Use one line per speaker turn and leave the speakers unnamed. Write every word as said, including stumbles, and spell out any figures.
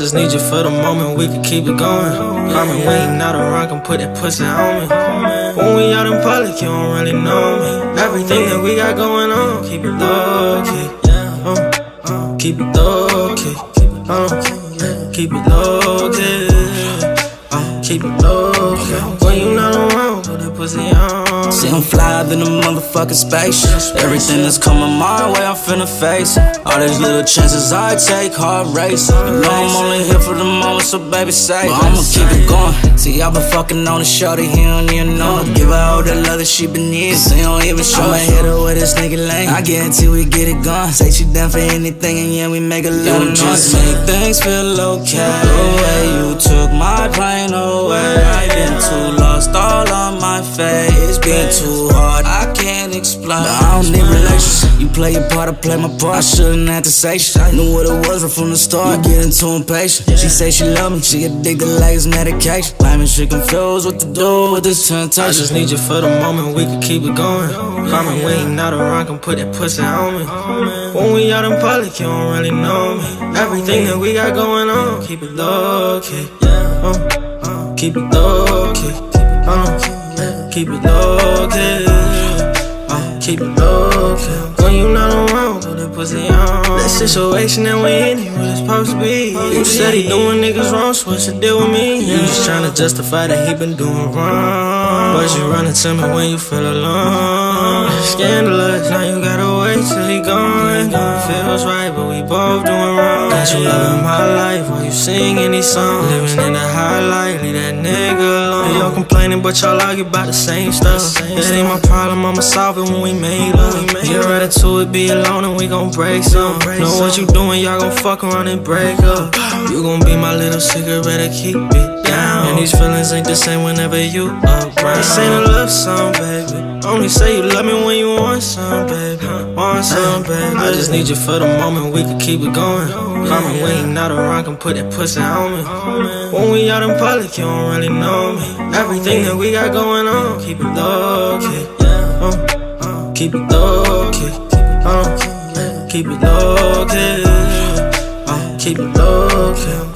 just need you for the moment, we can keep it going. I'm waiting out around, can put that pussy on me. When we out in public, you don't really know me. Everything that we got going on, keep it low key. Uh, uh, keep it low key. Uh, keep it low key. Uh, keep it low key. When you not around, put that pussy on.
See, I'm fly than a motherfucking spaceship. Everything that's coming my way, I'm finna face it. All these little chances I take, hard racing. You know I'm only here for the moment, so baby say but I'ma keep it going. See, I been fucking on the shorty, he don't even know. Give her all the love that she been needing, so he don't even show. I'ma hit her with this nigga lane, I guarantee we get it gone. Say she down for anything, and yeah, we make a little noise. Just make things feel okay. The way you took my pain away, I've been too lost, all on my face. Been too hard, I can't explain. But I don't need relations. You play your part, I play my part. I shouldn't have to say shit. I knew what it was right from the start. You getting too impatient. She say she love me, she addicted like it's medication. Lying she confused what to do with this temptation.
I just need you for the moment, we can keep it going. I'm waiting out around, can put that pussy on me. When we out in public, you don't really know me. Everything that we got going on, keep it low key. Uh, uh, keep it low key. Uh, Keep it low key, uh, keep it low key. When you not around, put that pussy on. That situation that we in, it was supposed to be. You said he doing niggas wrong, so what's the deal with me? You just tryna justify that he been doing wrong, but you running to me when you feel alone. Scandalous, now you gotta wait till he gone. Feels right, but we both doing wrong. Got you loving my life while you singing these songs. Living in the highlight, leave that nigga alone. Y'all complaining, but y'all argue about the same stuff. That ain't my problem, I'ma solve it when we made love. Get right into it, be alone, and we gon' break some. Know what you doing, y'all gon' fuck around and break up. You gon' be my little secret, better keep it down. And these feelings ain't the same whenever you around. This ain't a love song, baby. Only say you love me when you want some, baby. Want some, baby. I just need you for the moment, we can keep it going. I'm waiting out around, can put that pussy on me. When we out in public, you don't really know me. Everything that we got going on, keep it low key. Uh, uh, keep it low key. Uh, keep it low key. Uh, keep it low key.